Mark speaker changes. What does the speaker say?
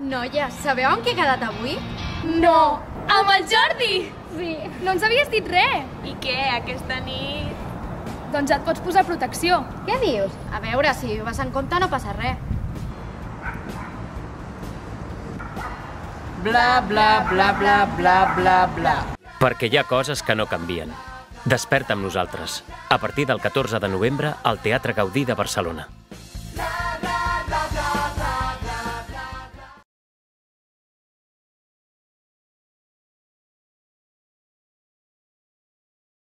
Speaker 1: Noies, sabeu amb què he quedat avui?
Speaker 2: No! Amb el Jordi!
Speaker 1: Sí.
Speaker 2: No ens havies dit res!
Speaker 3: I què, aquesta nit?
Speaker 2: Doncs ja et pots posar protecció.
Speaker 1: Què dius? A veure, si vas en compte no passa res.
Speaker 4: Bla, bla, bla, bla, bla, bla, bla.
Speaker 5: Perquè hi ha coses que no canvien. Desperta amb nosaltres. A partir del 14 de novembre al Teatre Gaudí de Barcelona.